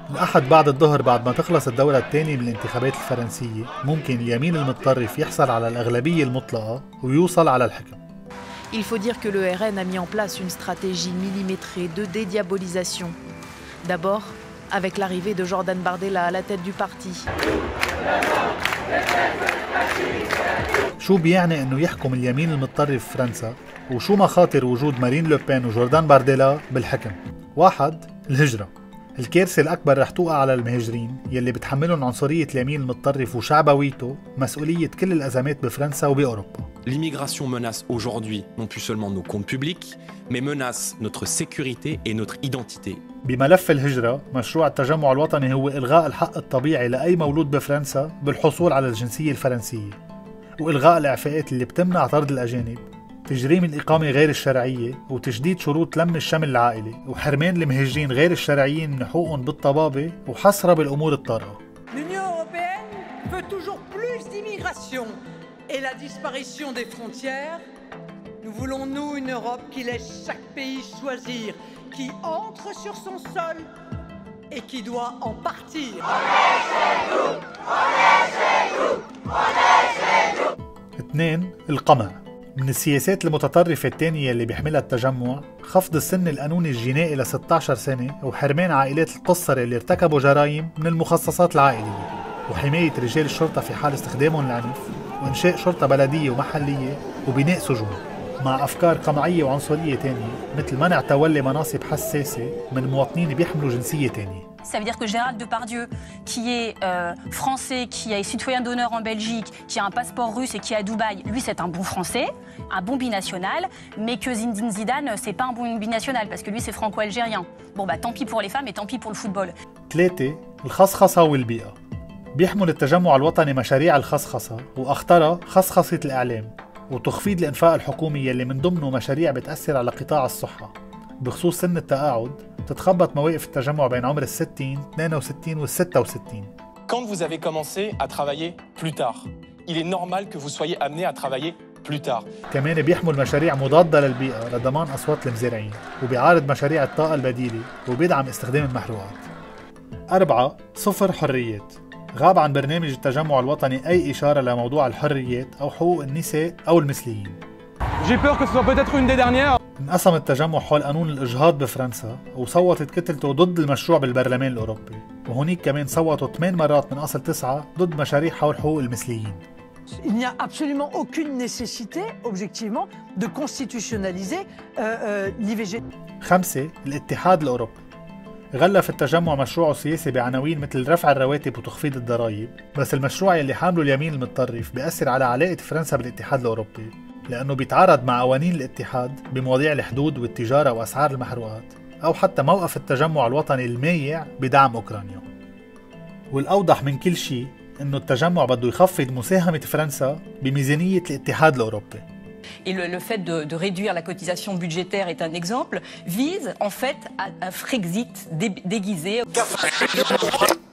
الأحد بعد الظهر بعد ما تخلص الدورة الثانية من الانتخابات الفرنسية ممكن اليمين المتطرف يحصل على الأغلبية المطلقة ويوصل على الحكم. Il faut dire que le RN a mis en place une stratégie millimétrée de dédiabolisation. D'abord, avec l'arrivée de Jordan Bardella à la tête du parti. شو بيعني انه يحكم اليمين المتطرف فرنسا؟ وشو مخاطر وجود مارين لوبين وجوردان بارديلا بالحكم؟ واحد، الهجرة. الكارثة الأكبر رح توقع على المهاجرين يلي بتحملهم عنصرية اليمين المتطرف وشعبويته مسؤولية كل الأزمات بفرنسا وبأوروبا. L'immigration menace aujourd'hui non plus seulement nos comptes publics, mais menace notre sécurité et notre identité. بملف الهجرة، مشروع التجمع الوطني هو إلغاء الحق الطبيعي لأي مولود بفرنسا بالحصول على الجنسية الفرنسية، وإلغاء الإعفاءات اللي بتمنع طرد الأجانب، تجريم الإقامة غير الشرعية، وتشديد شروط لم الشمل العائلي، وحرمان المهاجرين غير الشرعيين من حقوقهم بالطبابة وحصرها بالأمور الطارئة. L'Union européenne veut toujours plus d'immigration et la disparition des frontières. Nous voulons, nous, une Europe qui laisse chaque pays choisir qui entre sur son sol et qui doit en partir. اثنين، القمع. من السياسات المتطرفة الثانية اللي بيحملها التجمع خفض السن القانوني الجنائي ل 16 سنة وحرمان عائلات القُصّرة اللي ارتكبوا جرائم من المخصصات العائلية، وحماية رجال الشرطة في حال استخدامهم العنف، وإنشاء شرطة بلدية ومحلية، وبناء سجون، مع أفكار قمعية وعنصرية تانية مثل منع تولي مناصب حساسة من مواطنين بيحملوا جنسية تانية. Ça veut dire que Gérald Depardieu, qui est français, qui est citoyen d'honneur en Belgique, qui a un passeport russe et qui est à Dubaï, lui c'est un bon français, un bon binational, mais que Zinedine Zidane c'est pas un bon binational parce que lui c'est franco-algérien. Bon bah tant pis pour les femmes et tant pis pour le football. 3. الخصخصة والبيئة. بيحمل التجمع الوطني مشاريع الخصخصة وأخطرها خصخصة الإعلام وتخفيض الإنفاق الحكومي يلي من ضمنه مشاريع بتأثر على قطاع الصحة. بخصوص سن التقاعد تتخبط مواقف التجمع بين عمر 60, 62 و 66. Quand vous avez commencé à travailler plus tard, il est normal que vous soyez amené à travailler plus tard. كمان بيحمل مشاريع مضادة للبيئة لضمان أصوات المزارعين، وبيعارض مشاريع الطاقة البديلة وبيدعم استخدام المحروقات. 4. صفر حريات. غاب عن برنامج التجمع الوطني أي إشارة لموضوع الحريات أو حقوق النساء أو المثليين. J'ai peur que ce soit peut-être une des dernières. انقسم التجمع حول قانون الإجهاض بفرنسا وصوتت كتلته ضد المشروع بالبرلمان الأوروبي، وهونيك كمان صوتوا 8 مرات من أصل 9 ضد مشاريع حول حقوق المثليين. Il n'y a absolument aucune nécessité, objectivement, de constitutionnaliser l'IVG. 5. الاتحاد الأوروبي. غلف التجمع مشروعه السياسي بعناوين مثل رفع الرواتب وتخفيض الضرائب، بس المشروع يلي حامله اليمين المتطرف بيأثر على علاقة فرنسا بالاتحاد الأوروبي، لأنه بيتعارض مع قوانين الاتحاد بمواضيع الحدود والتجارة وأسعار المحروقات، أو حتى موقف التجمع الوطني المايع بدعم أوكرانيا. والأوضح من كل شيء إنه التجمع بده يخفض مساهمة فرنسا بميزانية الاتحاد الأوروبي. Et le fait de réduire la cotisation budgétaire est un exemple, vise en fait à un Frexit déguisé.